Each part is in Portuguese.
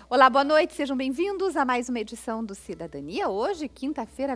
Olá, boa noite, sejam bem-vindos a mais uma edição do Cidadania. Hoje, quinta-feira,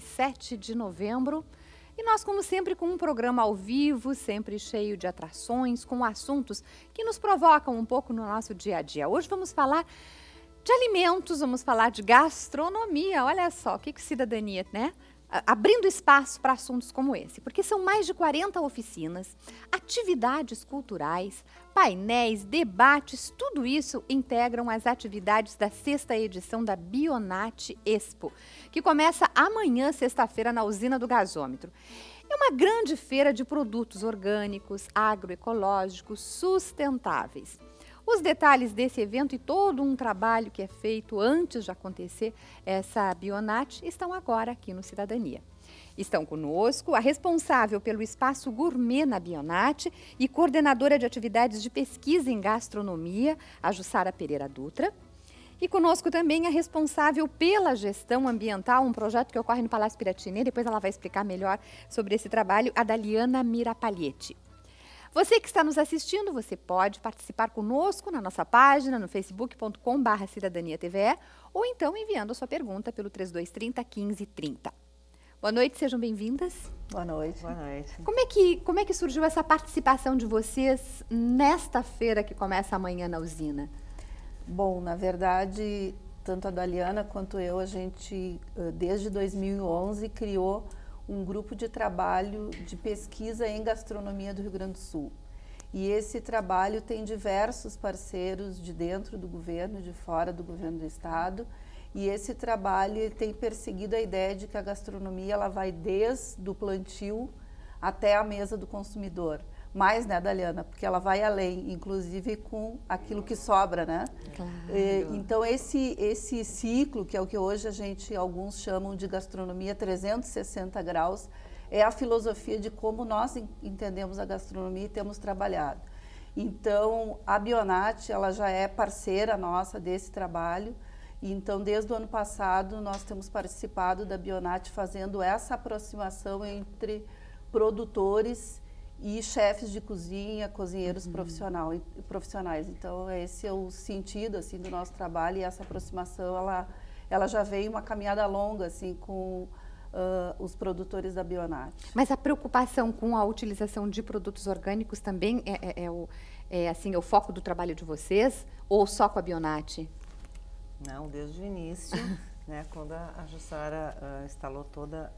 27 de novembro. E nós, como sempre, com um programa ao vivo, sempre cheio de atrações, com assuntos que nos provocam um pouco no nosso dia a dia. Hoje vamos falar de alimentos, vamos falar de gastronomia. Olha só, o que Cidadania, né? Abrindo espaço para assuntos como esse, porque são mais de 40 oficinas, atividades culturais, painéis, debates, tudo isso integram as atividades da 6ª edição da Bionat Expo, que começa amanhã, sexta-feira, na usina do gasômetro. É uma grande feira de produtos orgânicos, agroecológicos, sustentáveis. Os detalhes desse evento e todo um trabalho que é feito antes de acontecer essa Bionat estão agora aqui no Cidadania. Estão conosco a responsável pelo espaço gourmet na Bionat e coordenadora de atividades de pesquisa em gastronomia, a Jussara Pereira Dutra. E conosco também a responsável pela gestão ambiental, um projeto que ocorre no Palácio Piratini. Depois ela vai explicar melhor sobre esse trabalho, a Daliana Mirapalhetti. Você que está nos assistindo, você pode participar conosco na nossa página, no facebook.com/cidadaniatve, ou então enviando a sua pergunta pelo 3230-1530. Boa noite, sejam bem-vindas. Boa noite. Boa noite. Como é que surgiu essa participação de vocês nesta feira que começa amanhã na usina? Bom, na verdade, tanto a Daliana quanto eu, a gente, desde 2011, criou um grupo de trabalho de pesquisa em gastronomia do Rio Grande do Sul. E esse trabalho tem diversos parceiros de dentro do governo, de fora do governo do estado. E esse trabalho tem perseguido a ideia de que a gastronomia ela vai desde o plantio até a mesa do consumidor. Mais, né, Daliana? Porque ela vai além, inclusive com aquilo que sobra, né? Claro. Então, esse ciclo, que é o que hoje alguns chamam de gastronomia 360 graus, é a filosofia de como nós entendemos a gastronomia e temos trabalhado. Então, a Bionat, ela já é parceira nossa desse trabalho. Então, desde o ano passado, nós temos participado da Bionat fazendo essa aproximação entre produtores e chefes de cozinha, cozinheiros profissionais. Então, esse é o sentido assim, do nosso trabalho, e essa aproximação ela já veio uma caminhada longa assim, com os produtores da Bionat. Mas a preocupação com a utilização de produtos orgânicos também é o foco do trabalho de vocês, ou só com a Bionat? Não, desde o início, né, quando a Jussara instalou todo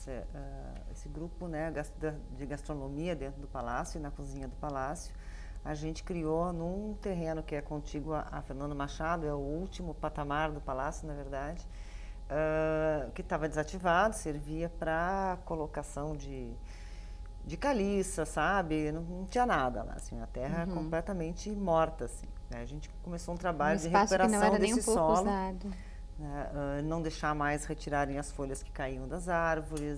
esse grupo, né, de gastronomia dentro do palácio e na cozinha do palácio, a gente criou num terreno que é contíguo a Fernando Machado, é o último patamar do palácio, na verdade, que estava desativado, servia para colocação de caliça, sabe? Não tinha nada lá, assim, a terra completamente morta, assim. Né? A gente começou um trabalho de recuperação desse solo, não deixar mais retirarem as folhas que caíam das árvores,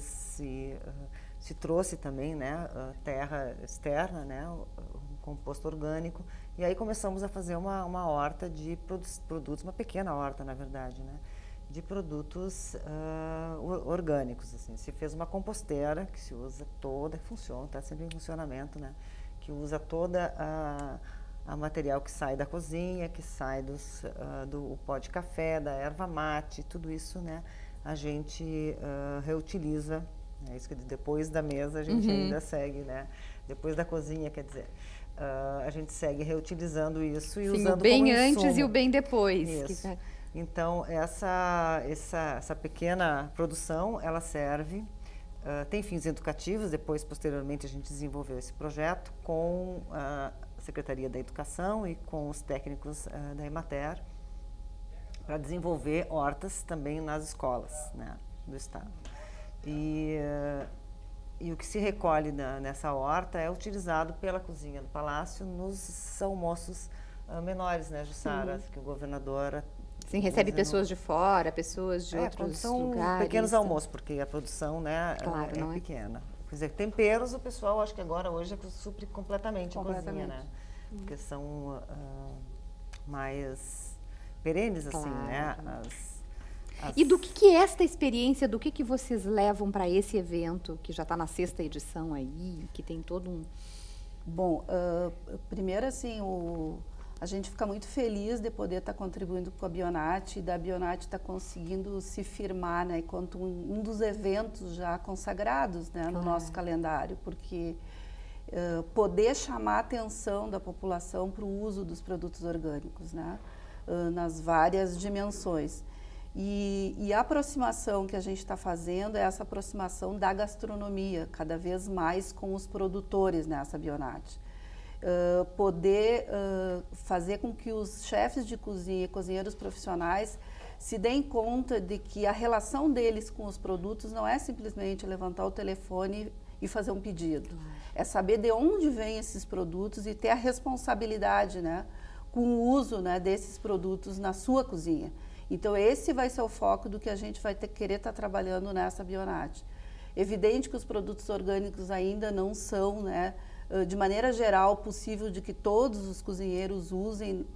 se trouxe também, né, terra externa, né, um composto orgânico, e aí começamos a fazer uma horta de produtos, uma pequena horta, na verdade, né, de produtos orgânicos, assim. Se fez uma composteira que se usa toda, funciona, está sempre em funcionamento, né, que usa toda a material que sai da cozinha, que sai do pó de café, da erva mate, tudo isso, né, a gente reutiliza. É isso que depois da mesa a gente ainda segue, né, depois da cozinha, quer dizer, a gente segue reutilizando isso e usando o bem como antes insumo. E o bem depois. Isso. Então, essa pequena produção, ela serve, tem fins educativos. Depois, posteriormente, a gente desenvolveu esse projeto com a Secretaria da Educação e com os técnicos da Emater para desenvolver hortas também nas escolas, né, do estado. E o que se recolhe nessa horta é utilizado pela cozinha do palácio nos almoços menores, né, Jussara, que o governador... Sim, recebe pessoas de fora, pessoas de outros lugares. Pequenos almoços, porque a produção, né, claro, é pequena. Quer dizer, temperos, o pessoal, acho que agora, hoje, supre completamente a cozinha, né? Porque são mais perenes, assim, né? E do que é esta experiência, do que vocês levam para esse evento, que já está na 6ª edição aí, que tem todo um... Bom, primeiro, assim, A gente fica muito feliz de poder estar contribuindo com a Bionat e da Bionat estar conseguindo se firmar, né, enquanto um dos eventos já consagrados, né, no nosso calendário, porque poder chamar a atenção da população para o uso dos produtos orgânicos, né, nas várias dimensões. E a aproximação que a gente está fazendo é essa aproximação da gastronomia, cada vez mais com os produtores nessa Bionat. Poder fazer com que os chefes de cozinha e cozinheiros profissionais se deem conta de que a relação deles com os produtos não é simplesmente levantar o telefone e fazer um pedido. É saber de onde vêm esses produtos e ter a responsabilidade, né, com o uso, né, desses produtos na sua cozinha. Então, esse vai ser o foco do que a gente vai querer estar trabalhando nessa Bionat. Evidente que os produtos orgânicos ainda não são, né, de maneira geral, possível de que todos os cozinheiros usem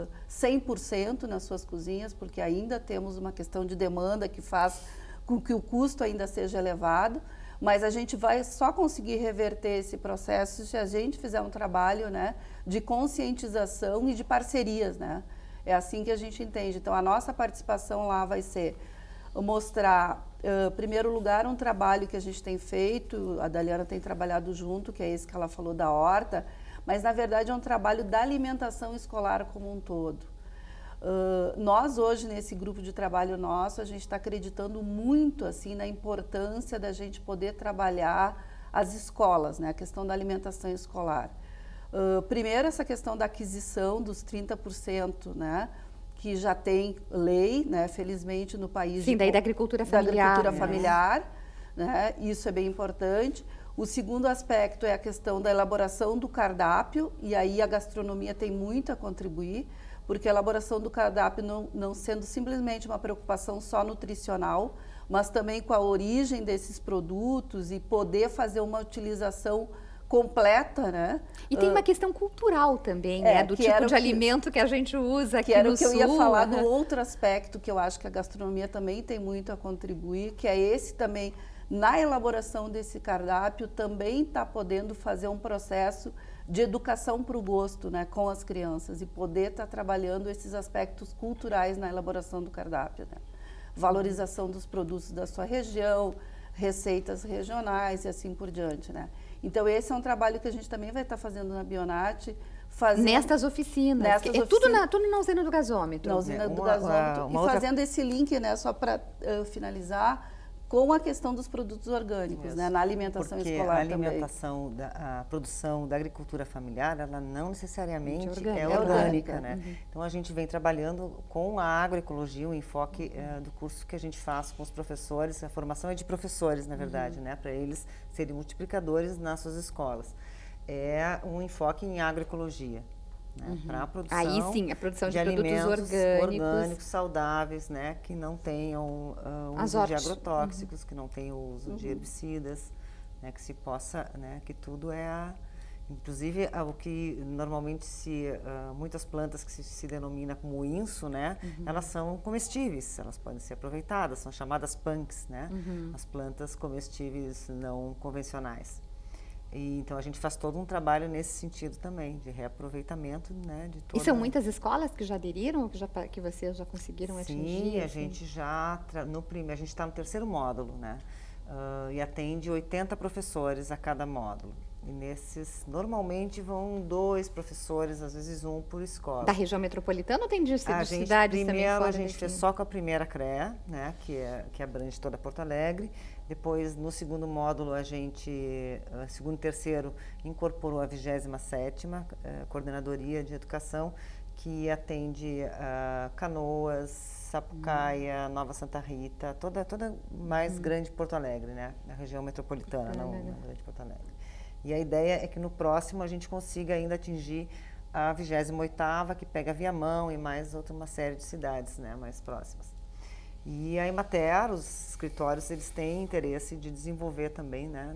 100% nas suas cozinhas, porque ainda temos uma questão de demanda que faz com que o custo ainda seja elevado, mas a gente vai só conseguir reverter esse processo se a gente fizer um trabalho, né, de conscientização e de parcerias, né? É assim que a gente entende. Então, a nossa participação lá vai ser mostrar, em primeiro lugar, um trabalho que a gente tem feito, a Daliana tem trabalhado junto, que é esse que ela falou da horta, mas, na verdade, é um trabalho da alimentação escolar como um todo. Nós, hoje, nesse grupo de trabalho nosso, a gente está acreditando muito, assim, na importância da gente poder trabalhar as escolas, né, a questão da alimentação escolar. Primeiro, essa questão da aquisição dos 30%, né, que já tem lei, né, felizmente, no país. Sim, daí da agricultura familiar. Da agricultura familiar, né, isso é bem importante. O segundo aspecto é a questão da elaboração do cardápio, e aí a gastronomia tem muito a contribuir, porque a elaboração do cardápio não sendo simplesmente uma preocupação só nutricional, mas também com a origem desses produtos e poder fazer uma utilização completa, né? E tem uma questão cultural também, né? Do tipo de alimento que a gente usa aqui no Sul. Que era o que eu ia falar do outro aspecto que eu acho que a gastronomia também tem muito a contribuir, que é esse também, na elaboração desse cardápio, também está podendo fazer um processo de educação para o gosto, né, com as crianças, e poder estar trabalhando esses aspectos culturais na elaboração do cardápio, né? Valorização dos produtos da sua região, receitas regionais e assim por diante, né? Então, esse é um trabalho que a gente também vai estar fazendo na Bionat. Nestas oficinas. Tudo na usina do gasômetro. Na usina do gasômetro. E fazendo esse link, né, só para finalizar, com a questão dos produtos orgânicos, né, na alimentação escolar também. Porque a alimentação, a produção da agricultura familiar, ela não necessariamente é orgânica, orgânica, né? Uhum. Então, a gente vem trabalhando com a agroecologia, o enfoque do curso que a gente faz com os professores, a formação é de professores, na verdade, né, para eles serem multiplicadores nas suas escolas. É um enfoque em agroecologia. Né, para a produção, aí sim, a produção de produtos orgânicos, saudáveis, né, que não tenham uso de agrotóxicos, que não tenham uso de herbicidas, né, que se possa, né, que tudo inclusive o que normalmente muitas plantas que se denomina como inso, né, elas são comestíveis, elas podem ser aproveitadas, são chamadas punks, né, as plantas comestíveis não convencionais. Então, a gente faz todo um trabalho nesse sentido também, de reaproveitamento, né, de toda... E são muitas escolas que já aderiram, que vocês já conseguiram atingir? Sim, a gente já, a gente está no 3º módulo, né, e atende 80 professores a cada módulo. E nesses, normalmente vão 2 professores, às vezes 1 por escola. Da região metropolitana ou tem de cidades também fora a gente fez só com a primeira CREA, né, que abrange toda Porto Alegre. Depois, no 2º módulo, a gente, 2º e 3º, incorporou a 27ª Coordenadoria de Educação, que atende Canoas, Sapucaia, Nova Santa Rita, toda mais grande Porto Alegre, né, na região metropolitana, não na grande Porto Alegre. E a ideia é que no próximo a gente consiga ainda atingir a 28ª, que pega Viamão e mais uma série de cidades, né, mais próximas. E a Emater, os escritórios, eles têm interesse de desenvolver também, né,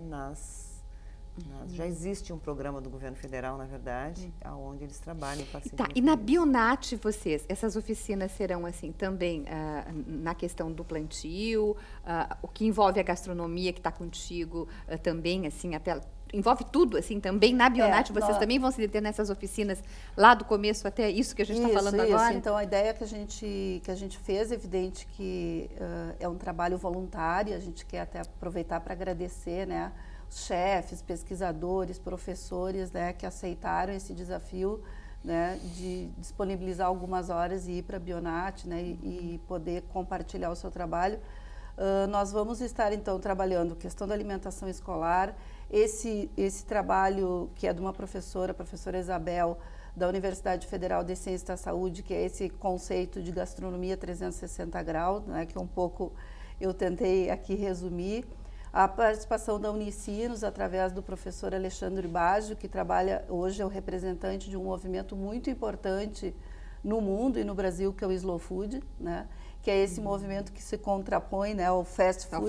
já existe um programa do governo federal, na verdade, onde eles trabalham em parceria. Tá, e na Bionat, essas oficinas serão assim também na questão do plantio, o que envolve a gastronomia que está contigo também, assim, até envolve tudo, assim, também na Bionat, vocês também vão se deter nessas oficinas lá do começo até isso que a gente está falando agora? Então, a ideia que a gente fez, evidente que é um trabalho voluntário, a gente quer até aproveitar para agradecer, né, os chefes, pesquisadores, professores, né, que aceitaram esse desafio, né, de disponibilizar algumas horas e ir para a Bionat, né, e poder compartilhar o seu trabalho. Nós vamos estar, então, trabalhando questão da alimentação escolar, esse trabalho que é de uma professora, a professora Isabel, da Universidade Federal de Ciências da Saúde, que é esse conceito de gastronomia 360 graus, né, que um pouco eu tentei aqui resumir. A participação da Unicinos, através do professor Alexandre Baggio, que trabalha, hoje é o representante de um movimento muito importante no mundo e no Brasil, que é o Slow Food, né? Que é esse movimento que se contrapõe, né, ao fast food,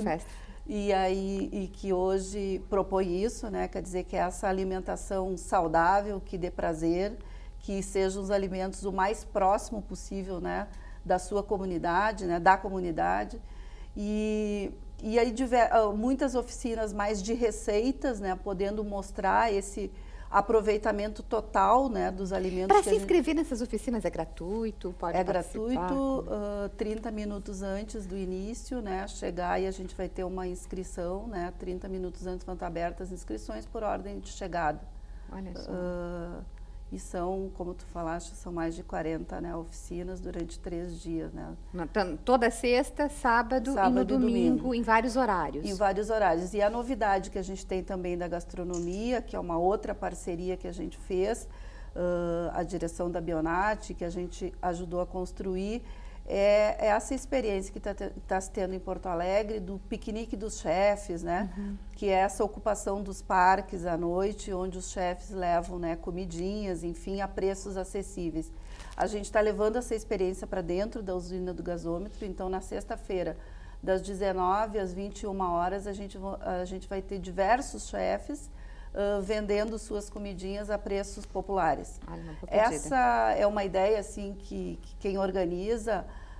e que hoje propõe isso, né? Quer dizer, que é essa alimentação saudável, que dê prazer, que sejam os alimentos o mais próximo possível, né, da sua comunidade, né, da comunidade. E aí muitas oficinas mais de receitas, né, podendo mostrar esse aproveitamento total, né, dos alimentos. Para se inscrever nessas oficinas é gratuito? Pode gratuito, 30 minutos antes do início, né, chegar e a gente vai ter uma inscrição, né, 30 minutos antes vão estar abertas as inscrições por ordem de chegada. Olha só. E são, como tu falaste, são mais de 40, né, oficinas durante 3 dias, né? Toda sexta, sábado e no domingo, em vários horários. Em vários horários. E a novidade que a gente tem também da gastronomia, que é uma outra parceria que a gente fez, a direção da Bionat, que a gente ajudou a construir, é essa experiência que está se tendo em Porto Alegre, do piquenique dos chefes, né? Que é essa ocupação dos parques à noite, onde os chefes levam, né, comidinhas, enfim, a preços acessíveis. A gente está levando essa experiência para dentro da usina do gasômetro, então na sexta-feira, das 19 às 21 horas, a gente vai ter diversos chefes vendendo suas comidinhas a preços populares. Essa é uma ideia, assim, que quem organiza,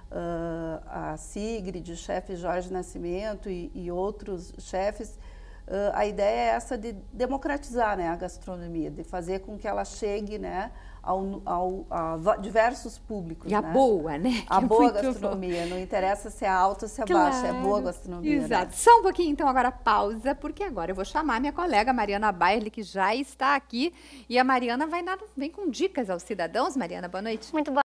a Sigrid, o chefe Jorge Nascimento e outros chefes, a ideia é essa de democratizar, né, a gastronomia, de fazer com que ela chegue, né, a diversos públicos. E a boa, né? A boa gastronomia, não interessa se é alta ou se é baixa, é boa gastronomia. Exato. Né? Só um pouquinho, então, agora pausa, porque agora eu vou chamar minha colega Mariana Bairli, que já está aqui, e a Mariana vem com dicas aos cidadãos. Mariana, boa noite. Muito boa